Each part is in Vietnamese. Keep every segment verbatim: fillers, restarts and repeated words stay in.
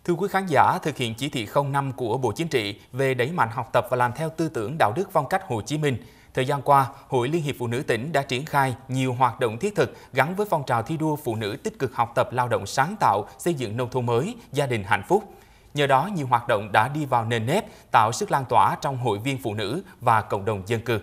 Thưa quý khán giả, thực hiện chỉ thị không năm của Bộ Chính trị về đẩy mạnh học tập và làm theo tư tưởng đạo đức phong cách Hồ Chí Minh, thời gian qua, Hội Liên hiệp Phụ nữ tỉnh đã triển khai nhiều hoạt động thiết thực gắn với phong trào thi đua phụ nữ tích cực học tập lao động sáng tạo, xây dựng nông thôn mới, gia đình hạnh phúc. Nhờ đó, nhiều hoạt động đã đi vào nền nếp, tạo sức lan tỏa trong hội viên phụ nữ và cộng đồng dân cư.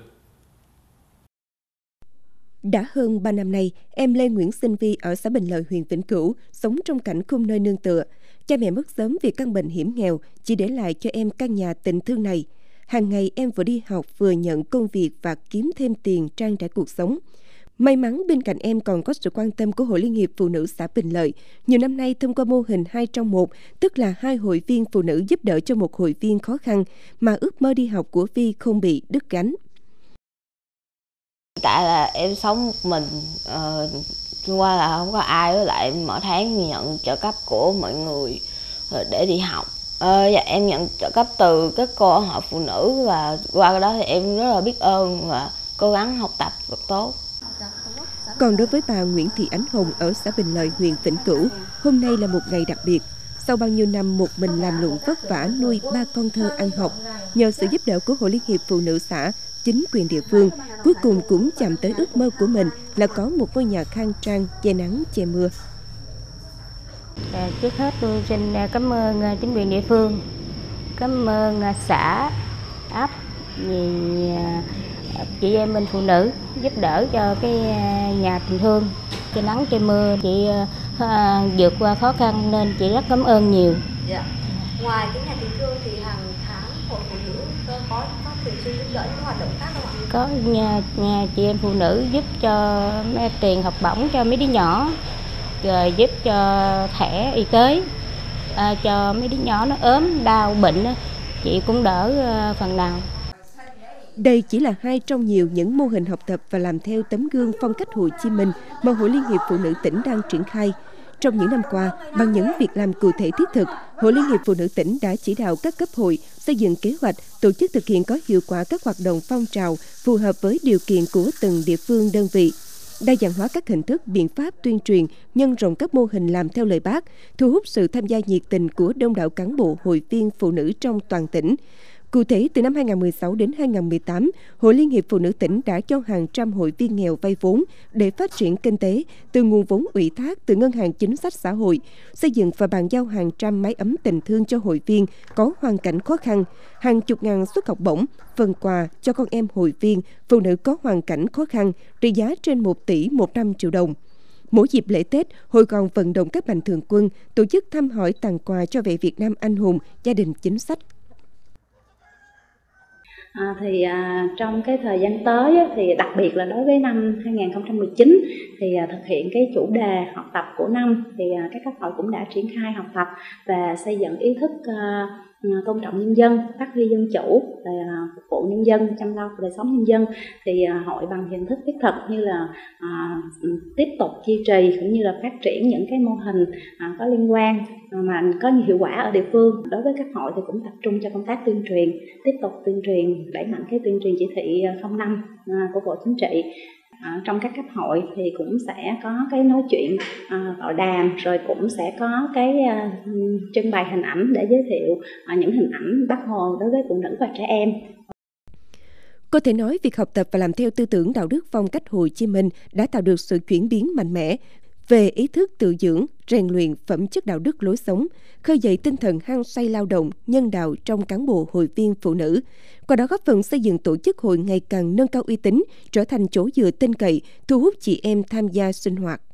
Đã hơn ba năm nay, em Lê Nguyễn Sinh Vi ở xã Bình Lợi, huyện Vĩnh Cửu, sống trong cảnh không nơi nương tựa. Cha mẹ mất sớm vì căn bệnh hiểm nghèo, chỉ để lại cho em căn nhà tình thương này. Hàng ngày em vừa đi học vừa nhận công việc và kiếm thêm tiền trang trải cuộc sống. May mắn bên cạnh em còn có sự quan tâm của Hội Liên hiệp Phụ nữ xã Bình Lợi. Nhiều năm nay thông qua mô hình hai trong một, tức là hai hội viên phụ nữ giúp đỡ cho một hội viên khó khăn, mà ước mơ đi học của Vi không bị đứt gánh. Tại là em sống một mình, uh, xung quanh là không có ai, với lại mỗi tháng nhận trợ cấp của mọi người để đi học. Uh, và em nhận trợ cấp từ các cô hội phụ nữ, và qua cái đó thì em rất là biết ơn và cố gắng học tập thật tốt. Còn đối với bà Nguyễn Thị Ánh Hồng ở xã Bình Lợi, huyện Vĩnh Cửu, hôm nay là một ngày đặc biệt. Sau bao nhiêu năm một mình làm lụng vất vả nuôi ba con thơ ăn học, nhờ sự giúp đỡ của Hội Liên hiệp Phụ nữ xã, chính quyền địa phương cuối cùng cũng chạm tới ước mơ của mình là có một ngôi nhà khang trang, che nắng che mưa. À, trước hết tôi xin cảm ơn chính quyền địa phương, cảm ơn xã, ấp, vì chị em mình phụ nữ giúp đỡ cho cái nhà tình thương, che nắng che mưa, chị à, vượt qua khó khăn nên chị rất cảm ơn nhiều. Dạ. Ngoài cái nhà tình thương thì hàng tháng hội phụ nữ có có thường xuyên giúp đỡ những hoạt động khác không ạ? Có nhà, nhà chị em phụ nữ giúp cho tiền học bổng cho mấy đứa nhỏ, rồi giúp cho thẻ y tế, à, cho mấy đứa nhỏ nó ốm đau bệnh, chị cũng đỡ phần nào. Đây chỉ là hai trong nhiều những mô hình học tập và làm theo tấm gương phong cách Hồ Chí Minh mà Hội Liên hiệp Phụ nữ tỉnh đang triển khai. Trong những năm qua, bằng những việc làm cụ thể thiết thực, Hội Liên hiệp Phụ nữ tỉnh đã chỉ đạo các cấp hội xây dựng kế hoạch, tổ chức thực hiện có hiệu quả các hoạt động phong trào phù hợp với điều kiện của từng địa phương đơn vị. Đa dạng hóa các hình thức, biện pháp tuyên truyền, nhân rộng các mô hình làm theo lời Bác, thu hút sự tham gia nhiệt tình của đông đảo cán bộ hội viên phụ nữ trong toàn tỉnh. Cụ thể, từ năm hai nghìn không trăm mười sáu đến hai nghìn không trăm mười tám, Hội Liên hiệp Phụ nữ tỉnh đã cho hàng trăm hội viên nghèo vay vốn để phát triển kinh tế từ nguồn vốn ủy thác từ Ngân hàng Chính sách Xã hội, xây dựng và bàn giao hàng trăm mái ấm tình thương cho hội viên có hoàn cảnh khó khăn, hàng chục ngàn suất học bổng, phần quà cho con em hội viên phụ nữ có hoàn cảnh khó khăn trị giá trên một tỷ một trăm triệu đồng. Mỗi dịp lễ Tết, hội còn vận động các mạnh thường quân tổ chức thăm hỏi tặng quà cho mẹ Việt Nam anh hùng, gia đình chính sách. À, thì à, trong cái thời gian tới á, thì đặc biệt là đối với năm hai nghìn không trăm mười chín thì à, thực hiện cái chủ đề học tập của năm thì à, các cấp hội cũng đã triển khai học tập và xây dựng ý thức à, tôn trọng nhân dân, phát huy dân chủ, à, phục vụ nhân dân, chăm lo đời sống nhân dân. Thì à, hội bằng hình thức thiết thực như là à, tiếp tục duy trì cũng như là phát triển những cái mô hình à, có liên quan mà có nhiều hiệu quả ở địa phương. Đối với các hội thì cũng tập trung cho công tác tuyên truyền, tiếp tục tuyên truyền, đẩy mạnh cái tuyên truyền chỉ thị không năm của Bộ Chính trị. À, trong các cấp hội thì cũng sẽ có cái nói chuyện à, tọa đàm, rồi cũng sẽ có cái à, trưng bày hình ảnh để giới thiệu à, những hình ảnh Bác Hồ đối với phụ nữ và trẻ em. Có thể nói việc học tập và làm theo tư tưởng đạo đức phong cách Hồ Chí Minh đã tạo được sự chuyển biến mạnh mẽ về ý thức tự dưỡng, rèn luyện phẩm chất đạo đức lối sống, khơi dậy tinh thần hăng say lao động, nhân đạo trong cán bộ hội viên phụ nữ. Qua đó góp phần xây dựng tổ chức hội ngày càng nâng cao uy tín, trở thành chỗ dựa tin cậy, thu hút chị em tham gia sinh hoạt.